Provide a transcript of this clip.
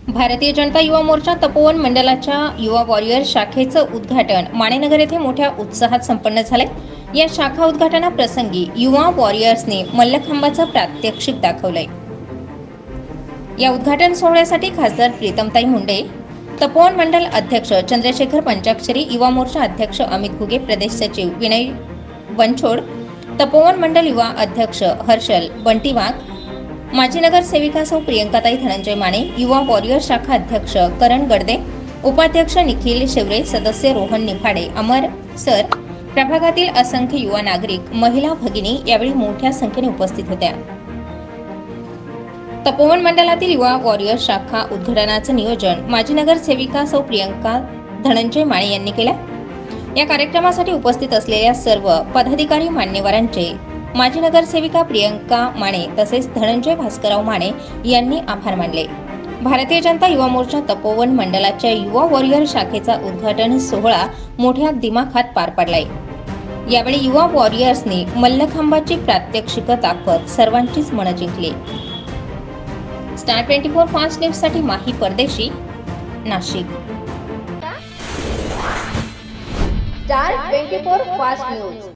भारतीय जनता युवा मोर्चा तपोवन मंडलाच्या युवा वॉरियर शाखेचं उद्घाटन माणेनगर येथे मोठ्या उत्साहात संपन्न झाले। या शाखा उद्घाटनाप्रसंगी युवा वॉरियर्सने मल्लखांबाचं प्रात्यक्षिक दाखवलंय। या उद्घाटन सोहळ्यासाठी खासदार प्रीतमताई मुंडे, तपोवन मंडल अध्यक्ष चंद्रशेखर पंचाक्षरी, युवा मोर्चा अध्यक्ष अमित घुगे, प्रदेश सचिव विनय बनछोड, तपोवन मंडल युवा अध्यक्ष हर्षल बंटी वाघ, माजी नगरसेविका सौ प्रियंकाताई धनंजय माने, युवा वॉरियर शाखा अध्यक्ष करण गडदे, उपाध्यक्ष निखिल शेवरे, सदस्य रोहन निफाडे, अमर सर, प्रभागातील असंख्य युवा नागरिक, महिला भगिनी यावेळी मोठ्या संख्येने उपस्थित होत्या। तपोवन मंडलातील युवा वॉरियर शाखा उद्घाटनाचे नियोजन माजी नगरसेविका सौ प्रियंका धनंजय माने यांनी केले। या कार्यक्रमासाठी उपस्थित असलेल्या सर्व पदाधिकारी मान्यवरांचे माजी नगरसेविका प्रियंका माने तसेच धनंजय भास्करराव माने यांनी आभार मानले। भारतीय जनता युवा मोर्चा तपोवन मंडलाच्या युवा वॉरियर शाखेचा उद्घाटन सोहळा मोठ्या दिमाखात पार पडलाय। यावेळी युवा वॉरियर्सनी मल्लखांबाची प्रात्यक्षिक दाखवत सर्वांचीच मनं जिंकली। स्टार 24 फास्ट न्यूज साठी माही परदेशी, नाशिक। Star 24 fast news.